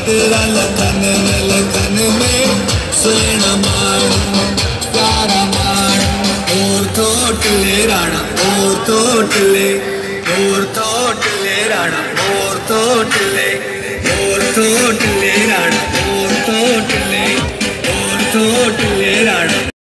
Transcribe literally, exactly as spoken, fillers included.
तेरा लखन में लखन में सोना मारू प्यारा मारू और तोटले राणा और तोटले और तोटले राणा और तोटले और तोटले